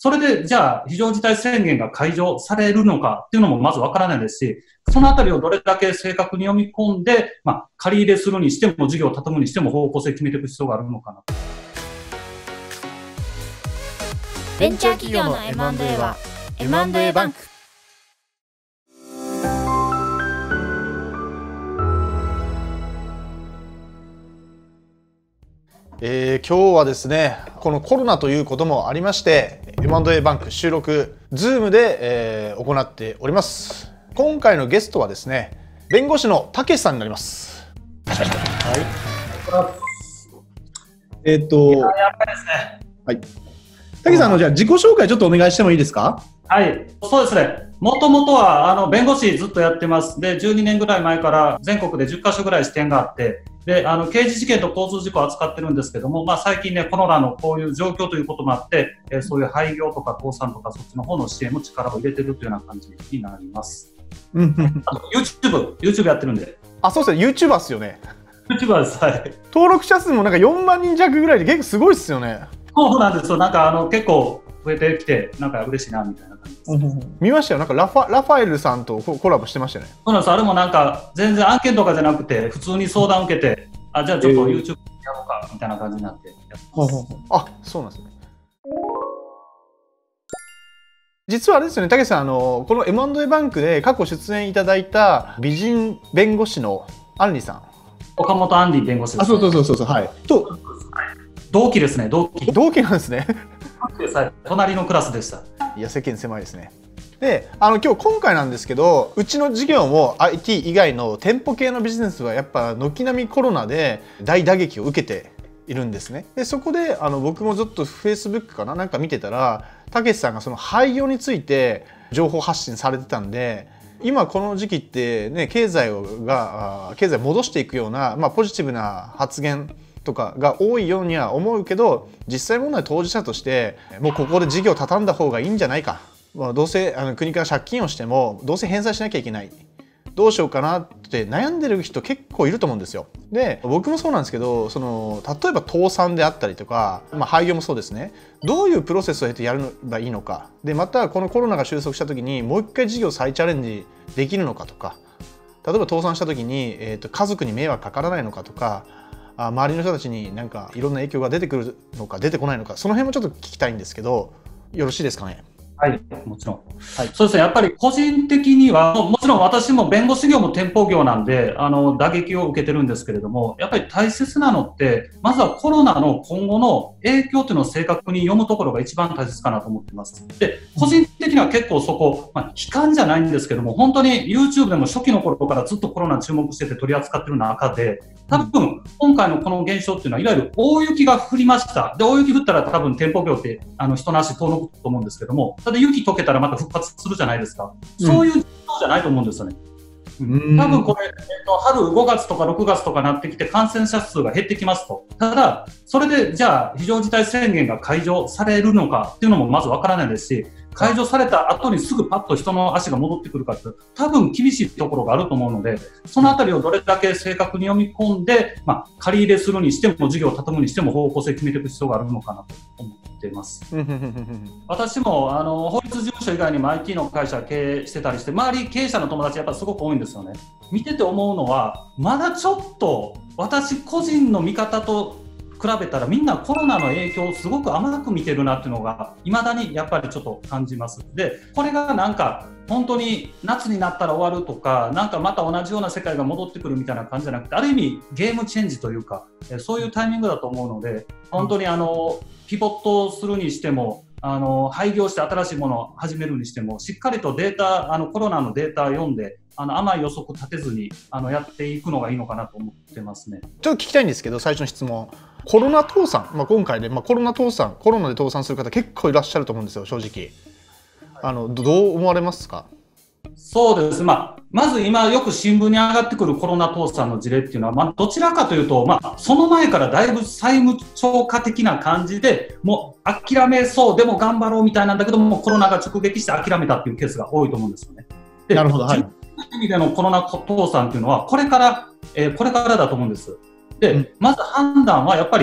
それでじゃあ非常事態宣言が解除されるのかっていうのもまずわからないですし、そのあたりをどれだけ正確に読み込んで、借り入れするにしても事業を畳むにしても方向性決めていく必要があるのかな。 ベンチャー企業の M&A は M&A バンク。 今日はですね、このコロナということもありまして M&A バンク収録 Zoom で、行っております。今回のゲストはですね、弁護士のたけしさんになります。 はい。 やっぱりですね。はい。たけしさん、じゃあ自己紹介ちょっとお願いしてもいいですか？ はい、そうですね。もともとは弁護士ずっとやってます。で、12年ぐらい前から全国で10カ所ぐらい支店があって、で、刑事事件と交通事故を扱ってるんですけども、最近ね、コロナのこういう状況ということもあって、そういう廃業とか倒産とかそっちの方の支援も力を入れてるというような感じになります。あと YouTube やってるんで。 あ、そうですね、YouTuber ですよね。 YouTuber です。はい。 登録者数もなんか4万人弱ぐらいで結構すごいですよね。 そうなんですよ。なんか結構増えてきて、なんか嬉しいなみたいな感じです。 見ましたよ。なんかラファエルさんとコラボしてましたね。 そうなんです。あれもなんか全然案件とかじゃなくて、普通に相談受けて、じゃあちょっと YouTube やろうかみたいな感じになってやってます。 あ、そうなんですね。実はあれですよね、たけしさん、この M&A バンクで過去出演いただいた美人弁護士のアンリさん。 岡本アンディ弁護士です、ね。 そう、はい。と、 同期ですね、同期なんですね。 隣のクラスでした。 いや、世間狭いですね。で、今回なんですけど、うちの事業も IT 以外の店舗系のビジネスはやっぱ軒並みコロナで大打撃を受けているんですね。で、そこで僕もずっと Facebook かな、なんか見てたら、たけしさんがその廃業について情報発信されてたんで、今この時期ってね、経済戻していくような、ポジティブな発言とかが多いようには思うけど、実際問題当事者としてもうここで事業を畳んだ方がいいんじゃないか、どうせ国から借金をしてもどうせ返済しなきゃいけない、どうしようかなって悩んでる人結構いると思うんですよ。で、僕もそうなんですけど、例えば倒産であったりとか、廃業もそうですね、どういうプロセスを経てやればいいのか、でまたこのコロナが収束した時にもう一回事業再チャレンジできるのかとか、例えば倒産した時に、家族に迷惑かからないのかとか、周りの人たちになんかいろんな影響が出てくるのか出てこないのか、その辺もちょっと聞きたいんですけど、よろしいですかね？ はい、もちろん。はい、そうですね。やっぱり個人的には、もちろん私も弁護士業も店舗業なんで、打撃を受けてるんですけれども、やっぱり大切なのって、まずはコロナの今後の影響というのを正確に読むところが一番大切かなと思ってます。で、個人的には結構そこ、悲観じゃないんですけども、本当に YouTube でも初期の頃からずっとコロナ注目してて取り扱ってる中で、多分今回のこの現象っていうのは、いわゆる大雪が降りました。で、大雪降ったら多分店舗業って人の足遠のくと思うんですけども、ただ雪溶けたらまた復活するじゃないですか。そういう状況じゃないと思うんですよね。多分これ、春5月とか6月とかなってきて感染者数が減ってきますと。ただ、それでじゃあ非常事態宣言が解除されるのかっていうのもまずわからないですし、解除された後にすぐパッと人の足が戻ってくるかって多分厳しいところがあると思うので、そのあたりをどれだけ正確に読み込んで、借り入れするにしても事業を畳むにしても方向性決めていく必要があるのかなと思っています。私も法律事務所以外にも IT の会社経営してたりして、周り経営者の友達やっぱすごく多いんですよね。見てて思うのは、まだちょっと私個人の見方と比べたらみんなコロナの影響をすごく甘く見てるなっていうのが未だにやっぱりちょっと感じます。で、これがなんか本当に夏になったら終わるとか、なんかまた同じような世界が戻ってくるみたいな感じじゃなくて、ある意味ゲームチェンジというか、そういうタイミングだと思うので、本当にピボットするにしても、廃業して新しいものを始めるにしても、しっかりとデータ、コロナのデータを読んで、甘い予測立てずにやっていくのがいいのかなと思ってますね。 ちょっと聞きたいんですけど、最初の質問、コロナ倒産、今回で、コロナで倒産する方結構いらっしゃると思うんですよ、正直。どう思われますか？ そうです。まず今よく新聞に上がってくるコロナ倒産の事例っていうのは、どちらかというと、その前からだいぶ債務超過的な感じで、もう諦めそう、でも頑張ろうみたいなんだけども、コロナが直撃して諦めたっていうケースが多いと思うんですよね。で、 なるほど、はい。 意味でのコロナ倒産っていうのはこれからだと思うんです。で、まず判断はやっぱり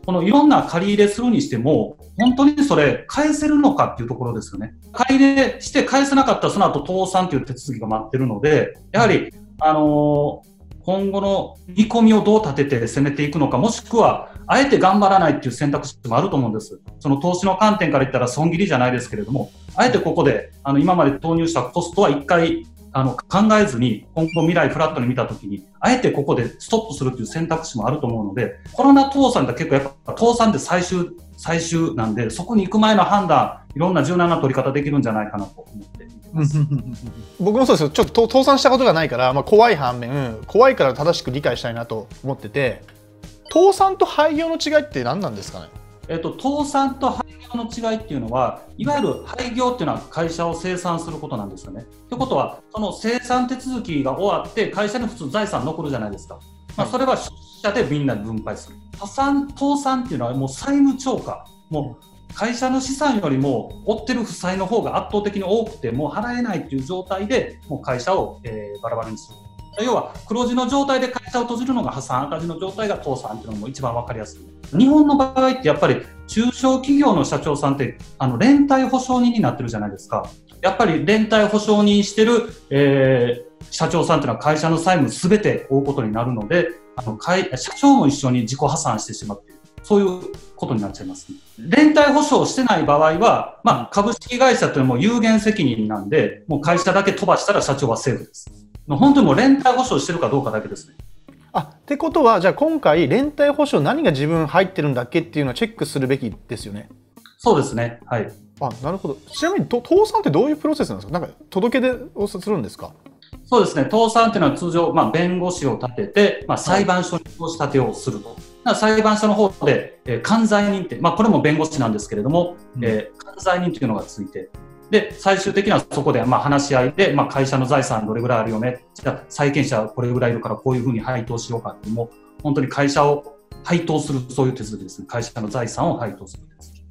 このいろんな借り入れするにしても、本当にそれ返せるのかっていうところですよね。借り入れして返せなかったらその後倒産という手続きが待ってるので、やはり、今後の見込みをどう立てて攻めていくのか、もしくは、あえて頑張らないっていう選択肢もあると思うんです。その投資の観点から言ったら損切りじゃないですけれども、あえてここで、今まで投入したコストは一回、考えずに、今後未来フラットに見たときに、あえてここでストップするという選択肢もあると思うので、コロナ倒産って結構やっぱ倒産って最終なんで、そこに行く前の判断、いろんな柔軟な取り方できるんじゃないかなと思っています。 僕もそうですよ。ちょっと倒産したことがないから、怖い反面、怖いから正しく理解したいなと思ってて、倒産と廃業の違いって何なんですかね？ 倒産と廃業の違いっていうのは、いわゆる廃業っていうのは会社を清算することなんですよね。ということは、その清算手続きが終わって、会社に普通財産残るじゃないですか。それは出社でみんなで分配する。倒産っていうのはもう債務超過。もう会社の資産よりも負ってる負債の方が圧倒的に多くて、もう払えないっていう状態で、もう会社を、バラバラにする。要は黒字の状態で会社を閉じるのが破産、赤字の状態が倒産っていうのも一番分かりやすい。日本の場合ってやっぱり中小企業の社長さんって連帯保証人になってるじゃないですか。やっぱり連帯保証人してる、社長さんっていうのは会社の債務すべて負うことになるので、社長も一緒に自己破産してしまっている。そういうことになっちゃいます、ね。連帯保証してない場合は、株式会社というのはもう有限責任なんで、もう会社だけ飛ばしたら社長はセーフです。本当にもう連帯保証してるかどうかだけですね。 ってことは、じゃあ今回連帯保証何が自分入ってるんだっけっていうのはチェックするべきですよね。 そうですね。はい。 なるほど。ちなみに倒産ってどういうプロセスなんですか？なんか届け出をするんですか？ そうですね。倒産っていうのは通常、弁護士を立てて、裁判所に申し立てをすると。裁判所の方で、管財人って、これも弁護士なんですけれども、管財人というのがついて、で、最終的にはそこで話し合いで、会社の財産どれぐらいあるよね、じゃあ債権者これぐらいいるからこういうふうに配当しようかっていうのも、本当に会社を配当する、そういう手続きですね。会社の財産を配当する手続き。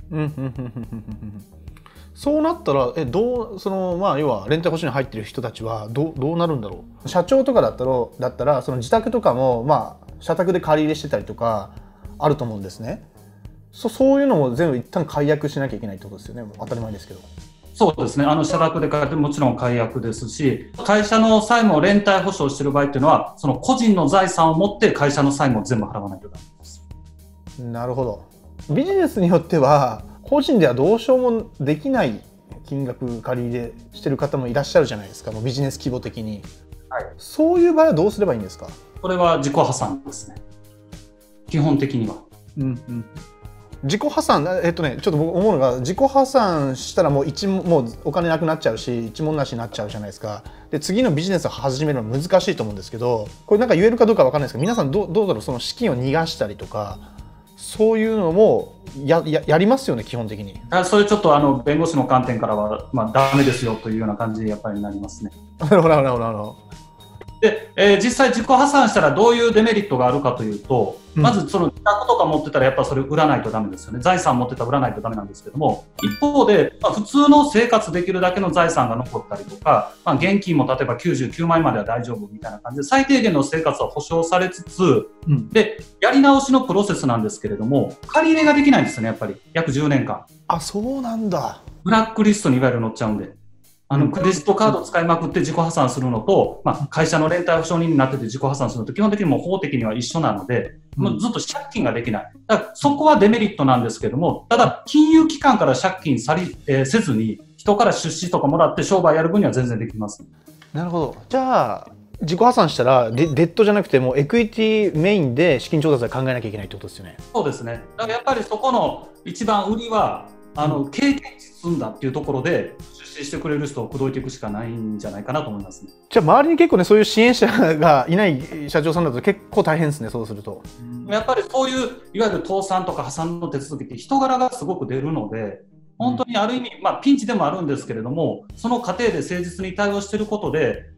そうなったら、要は連帯保証に入ってる人たちはどうなるんだろう。社長とかだったら、その自宅とかも、社宅で借り入れしてたりとかあると思うんですね。そういうのも全部一旦解約しなきゃいけないってことですよね。もう当たり前ですけど。 そうですね。社宅で借りてもちろん解約ですし、会社の債務を連帯保証している場合っていうのは、その個人の財産を持って会社の債務を全部払わないとダメです。 なるほど。ビジネスによっては個人ではどうしようもできない金額借り入れしてる方もいらっしゃるじゃないですか。もうビジネス規模的に。はい。そういう場合はどうすればいいんですか？ これは自己破産ですね。基本的には。 自己破産、ちょっと僕思うのが、自己破産したらもうお金なくなっちゃうし、一文なしになっちゃうじゃないですか。で、次のビジネスを始めるのは難しいと思うんですけど、これなんか言えるかどうかわかんないですけど、皆さんどうだろう、その資金を逃がしたりとか、そういうのもやりますよね、基本的に。 そういうちょっと弁護士の観点からは、ダメですよというような感じでやっぱりなりますね。 なるほど。 で、実際自己破産したらどういうデメリットがあるかというと、まずその自宅とか持ってたらやっぱそれ売らないとダメですよね。財産持ってたら売らないとダメなんですけども、一方で、普通の生活できるだけの財産が残ったりとか、現金も例えば99万円までは大丈夫みたいな感じで、最低限の生活は保障されつつ、で、やり直しのプロセスなんですけれども、借り入れができないんですよね、やっぱり。約10年間。 そうなんだ。 ブラックリストにいわゆる載っちゃうんで。クレジットカードを使いまくって自己破産するのと、会社の連帯保証人になってて自己破産するのと基本的にも法的には一緒なので、もうずっと借金ができない。だからそこはデメリットなんですけども、ただ金融機関から借金せずに人から出資とかもらって商売やる分には全然できます。 なるほど。じゃあ自己破産したらデッドじゃなくてもエクイティメインで資金調達で考えなきゃいけないってことですよね。 そうですね。だからやっぱりそこの一番売りは経験値積んだっていうところで出資してくれる人を口説いていくしかないんじゃないかなと思いますね。 じゃあ周りに結構ね、そういう支援者がいない社長さんだと結構大変ですね。そうするとやっぱりそういういわゆる倒産とか破産の手続きって人柄がすごく出るので、本当にある意味、ピンチでもあるんですけれども、その過程で誠実に対応していることで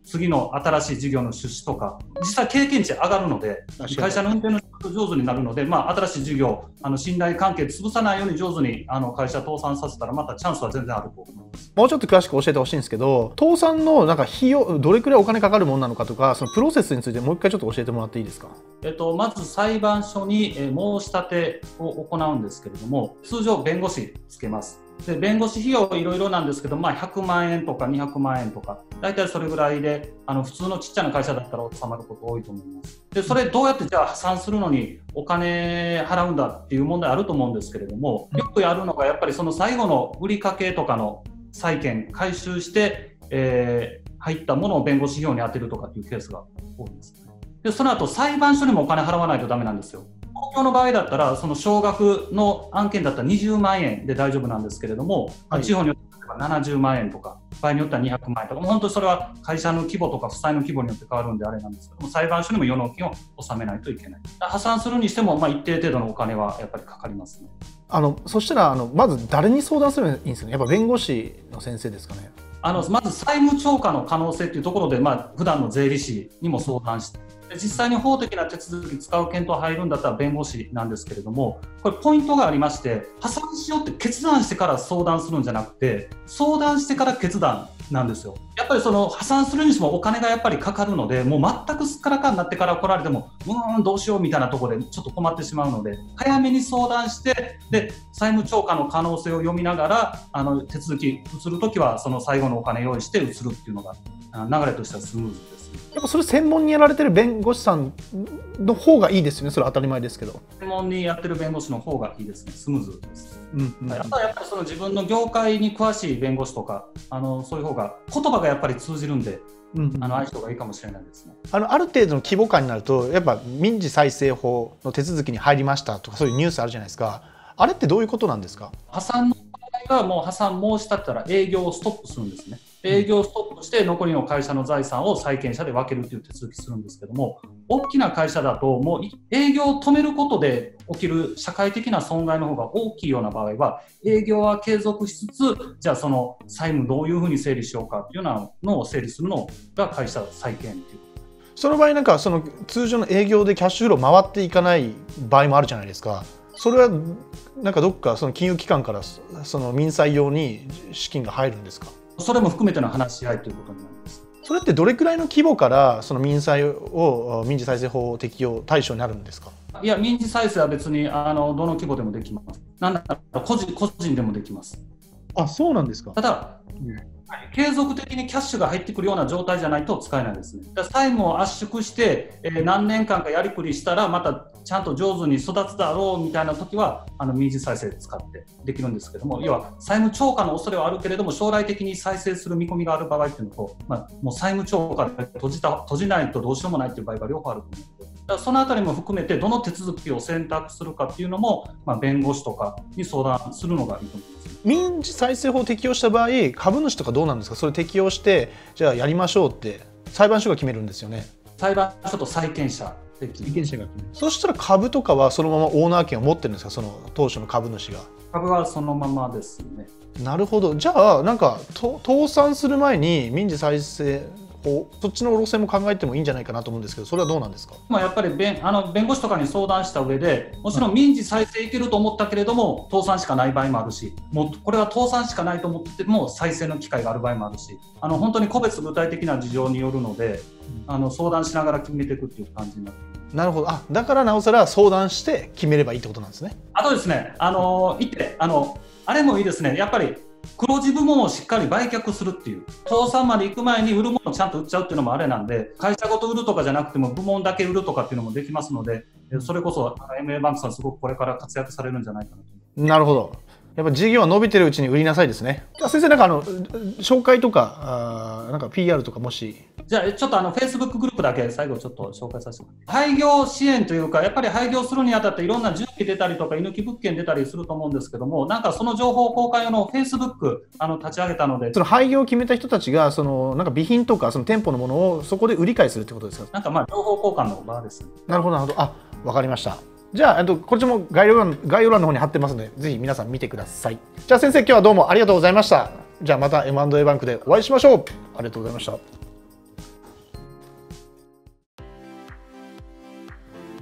次の新しい事業の出資とか、実際経験値上がるので、会社の運転の上手になるので、新しい事業、信頼関係潰さないように上手に会社倒産させたら、またチャンスは全然あると思います。 もうちょっと詳しく教えてほしいんですけど、倒産のなんか費用、どれくらいお金かかるものなのかとか、そのプロセスについてもう一回ちょっと教えてもらっていいですか。 まず裁判所に申し立てを行うんですけれども、通常弁護士つけます。で弁護士費用いろいろなんですけど、100万円とか200万円とか、大体それぐらいで普通のちっちゃな会社だったら収まること多いと思います。でそれどうやってじゃあ破産するのにお金払うんだっていう問題あると思うんですけれども、よくやるのがやっぱりその最後の売掛とかの債権回収して、入ったものを弁護士費用に充てるとかっていうケースが多いんです。でその後裁判所にもお金払わないとダメなんですよ。東京の場合だったらその少額の案件だったら20万円で大丈夫なんですけれども、地方によっては70万円とか場合によっては200万円とか、本当にそれは会社の規模とか負債の規模によって変わるんであれなんですけども、裁判所にも予納金を納めないといけない。破産するにしても一定程度のお金はやっぱりかかりますね。 そしたらまず誰に相談すればいいんですかね。やっぱ弁護士の先生ですかね。 まず債務超過の可能性というところで、普段の税理士にも相談して、実際に法的な手続き使う検討入るんだったら弁護士なんですけれども、これポイントがありまして、破産しようって決断してから相談するんじゃなくて、相談してから決断なんですよ。やっぱりその破産するにしてもお金がやっぱりかかるので、もう全くすっからかんになってから来られてもどうしようみたいなところでちょっと困ってしまうので、早めに相談して、で債務超過の可能性を読みながら手続き移るときはその最後のお金用意して移るっていうのが流れとしてはスムーズです。 やっぱそれ専門にやられてる弁護士さんの方がいいですよね。それは当たり前ですけど、 専門にやってる弁護士の方がいいですね。スムーズです。あとはやっぱりその自分の業界に詳しい弁護士とかそういう方が言葉がやっぱり通じるんで、相性がいいかもしれないですね。 ある程度の規模感になるとやっぱ民事再生法の手続きに入りましたとか、そういうニュースあるじゃないですか。あれってどういうことなんですか。 破産の場合はもう破産申し立てたら営業をストップするんですね。営業をストップして残りの会社の財産を債権者で分けるという手続きするんですけども、大きな会社だともう営業を止めることで起きる社会的な損害の方が大きいような場合は、営業は継続しつつ、じゃあその債務どういうふうに整理しようかというようなのを整理するのが会社債権という。 その場合なんかその通常の営業でキャッシュフロー回っていかない場合もあるじゃないですか。それはなんかどっかその金融機関からその民債用に資金が入るんですか。 それも含めての話し合いということになります。 それってどれくらいの規模からその民債を民事再生法適用対象になるんですか。 いや、民事再生は別にどの規模でもできます。なんだら個人でもできます。 あ、そうなんですか。 ただ、継続的にキャッシュが入ってくるような状態じゃないと使えないですね。だから債務を圧縮して、何年間かやりくりしたらまたちゃんと上手に育つだろうみたいな時は民事再生使ってできるんですけども、要は債務超過の恐れはあるけれども将来的に再生する見込みがある場合っていうのと、もう債務超過で閉じないとどうしようもないっていう場合が両方あると思うので、だからそのあたりも含めてどの手続きを選択するかっていうのも、弁護士とかに相談するのがいいと思います。 民事再生法を適用した場合、株主とかどうなんですか。それ適用してじゃあやりましょうって裁判所が決めるんですよね。 裁判所と債権者で決める。 そしたら株とかはそのままオーナー権を持ってるんですか。その当初の株主が。 株はそのままですね。 なるほど。じゃあなんか倒産する前に民事再生法、そっちの路線も考えてもいいんじゃないかなと思うんですけど、それはどうなんですか。 やっぱり弁護士とかに相談した上で、もちろん民事再生いけると思ったけれども倒産しかない場合もあるし、もうこれは倒産しかないと思ってても再生の機会がある場合もあるし、本当に個別具体的な事情によるので、相談しながら決めていくっていう感じになっています。 なるほど。だからなおさら相談して決めればいいってことなんですね。 あとですね、あれもいいですね。やっぱり黒字部門をしっかり売却するっていう、倒産まで行く前に売るものをちゃんと売っちゃうっていうのもあれなんで、会社ごと売るとかじゃなくても部門だけ売るとかっていうのもできますので、それこそMA バンクさんすごくこれから活躍されるんじゃないかなと思います。 なるほど。やっぱ事業は伸びてるうちに売りなさいですね。先生なんか紹介とかなんか PR とかもし。 じゃあちょっとFacebook グループだけ最後ちょっと紹介させてもらいます。廃業支援というか、やっぱり廃業するにあたっていろんな重機出たりとか居抜き物件出たりすると思うんですけども、なんかその情報公開用の Facebook 立ち上げたので、 その廃業を決めた人たちがなんか備品とかその店舗のものをそこで売り買いするってことですか。 なんか情報交換の場です。 なるほどなるほど。わかりました。じゃあこっちも概要欄の方に貼ってますので、ぜひ皆さん見てください。じゃあ先生、今日はどうもありがとうございました。じゃあまた M&A バンクでお会いしましょう。ありがとうございました。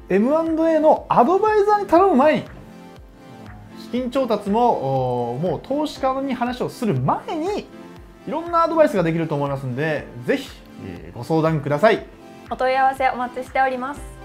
M&A のアドバイザーに頼む前に、資金調達ももう投資家に話をする前にいろんなアドバイスができると思いますので、ぜひご相談ください。 お問い合わせお待ちしております。